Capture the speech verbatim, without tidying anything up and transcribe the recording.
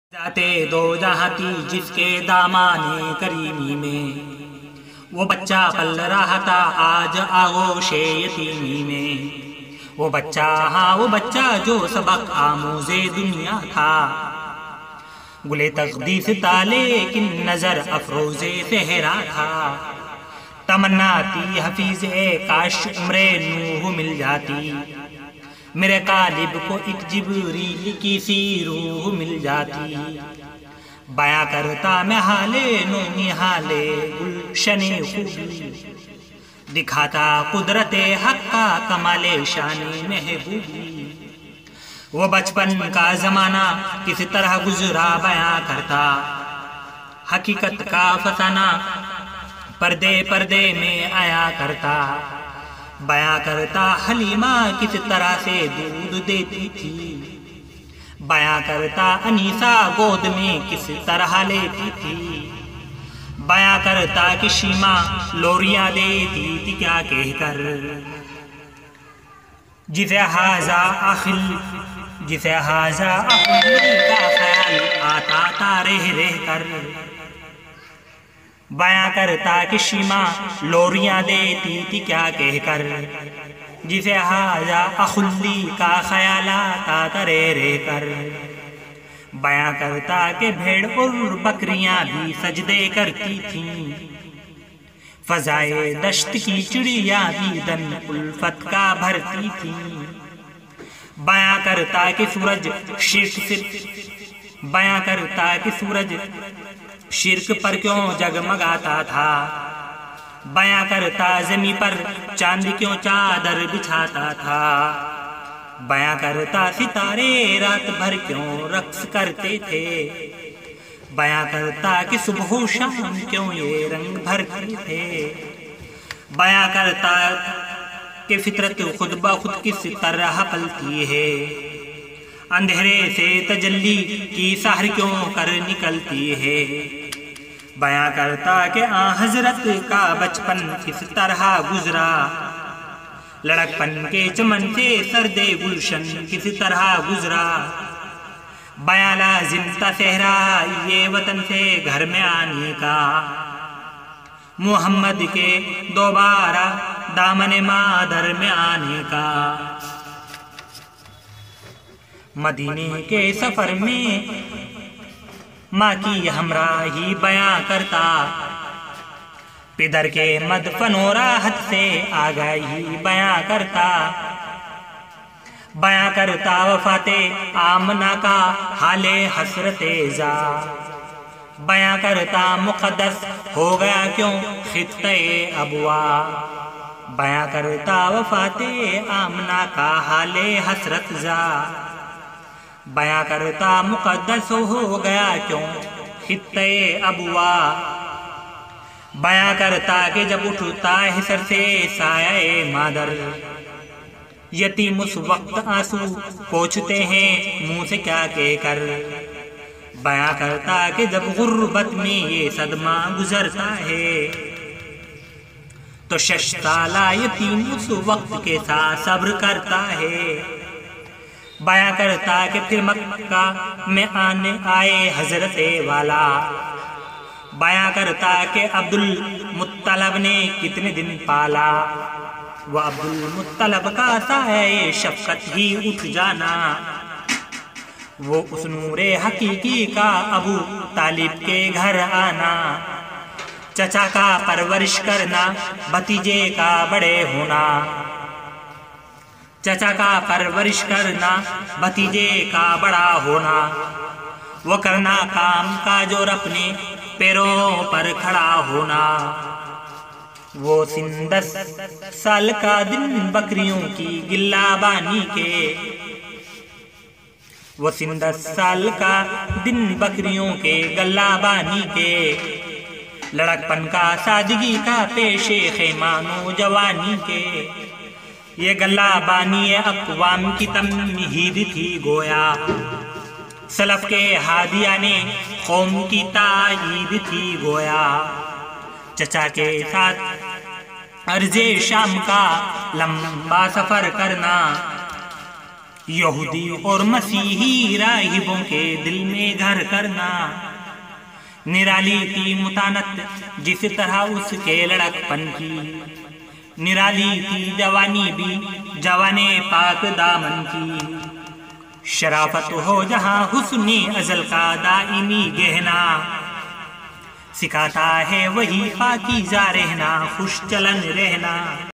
جاتے دو جہاں تھی جس کے دامانے کریمی میں، وہ بچہ پل رہا تھا آج آغوش یتیمی میں۔ وہ بچہ ہاں وہ بچہ جو سبق آموز دنیا تھا، گلے تقدیس تھا لیکن نظر افروز صحرا تھا۔ تمنا تھی حفیظ کاش عمر نوح مل جاتی، میرے قالب کو ایک جبریل کی سی روح مل جاتی۔ بیاں کرتا میں حالے نومی حالے گلشن خوبی، دکھاتا قدرت حق کا کمال شان محبوبی۔ وہ بچپن کا زمانہ کس طرح گزرا بیاں کرتا، حقیقت کا فسانہ پردے پردے میں آیا کرتا۔ بیاں کرتا حلیمہ کس طرح سے دودھ دیتی تھی، بیاں کرتا انیسہ گود میں کس طرح لیتی تھی۔ بیاں کرتا کہ شیما لوریاں دیتی تھی کیا کہہ کر، جسے حاضہ اخل جسے حاضہ اخل کا خیال آتا تھا رہ رہ کر۔ بیاں کرتا کہ شیما لوریاں دیتی تھی کیا کہہ کر، جسے حاجہ اخلی کا خیال آتا تھا رہ رہ کر۔ بیاں کرتا کہ بھیڑ اور بکریاں بھی سجدے کرتی تھیں، فضائے دشت کی چڑیاں بھی دن الفت کا بھرتی تھیں۔ بیاں کرتا کہ سورج شرک صرف بیاں کرتا کہ سورج شرک پر کیوں جگمگاتا تھا، بیاں کرتا زمیں پر چاند کیوں چادر بچھاتا تھا۔ بیاں کرتا ستارے رات بھر کیوں رقص کرتے تھے، بیاں کرتا کہ صبح و شام کیوں یہ رنگ بھرتے تھے۔ بیاں کرتا کہ فطرت خود بخود کس طرح پلتی ہے، اندھیرے سے تجلی کی سحر کیوں کر نکلتی ہے۔ بیاں کرتا کہ آن حضرت کا بچپن کس طرح گزرا، لڑکپن کے چمن سے سرد گلشن کس طرح گزرا۔ بیاں لازم تھا صحرا یہ وطن سے گھر میں آنے کا، محمد کے دوبارہ دامن مادر میں آنے کا۔ مدینے کے سفر میں ماں کی ہمراہی بیاں کرتا، پدر کے مدفن و راحت سے آگاہی بیاں کرتا۔ بیاں کرتا وفات آمنہ کا حال حسرت زا، بیاں کرتا مقدس ہو گیا کیوں خطہ ابوا۔ بیاں کرتا وفات آمنہ کا حال حسرت زا، بیاں کرتا مقدس ہو گیا کیوں خطہ ابوا۔ بیاں کرتا کہ جب اٹھتا ہے سر سے سایہ مادر، یتیم اس وقت آنسو پوچھتے ہیں منہ سے کیا کہہ کر۔ بیاں کرتا کہ جب غربت میں یہ صدمہ گزرتا ہے، تو شش سالہ یتیم اس وقت کے ساتھ صبر کرتا ہے۔ بیاں کرتا کہ پھر مکہ میں آنے آئے حضرت والا، بیاں کرتا کہ عبد المطلب نے کتنے دن پالا، وہ عبد المطلب کا سایہ شفقت ہی اٹھ جانا، وہ اس نور حقیقی کا ابو طالب کے گھر آنا۔ چچا کا پرورش کرنا بھتیجے کا بڑے ہونا، چچا کا پرورش کرنا بھتیجے کا بڑا ہونا، وہ کرنا کام کاج اور اپنے پیروں پر کھڑا ہونا۔ وہ سندس سال کا دن بکریوں کی گلہ بانی کے، وہ سندس سال کا دن بکریوں کے گلہ بانی کے، لڑکپن کا سادگی کا پیش خیمہ نوجوانی کے۔ یہ گلہ بانی اقوام کی تمہید تھی گویا، سلف کے ہادیانے قوم کی تائید تھی گویا۔ چچا کے ساتھ عرض شام کا لمبا سفر کرنا، یہودی اور مسیحی راہبوں کے دل میں گھر کرنا، نرالی تھی متانت جس طرح اس کے لڑک پن کی، نرالی تھی جوانی بھی جوانے پاک دامن کی، شرافت ہو جہاں حسن ازل کا دائمی گہنا، سکھاتا ہے وہی پاکیزہ رہنا خوش چلن رہنا۔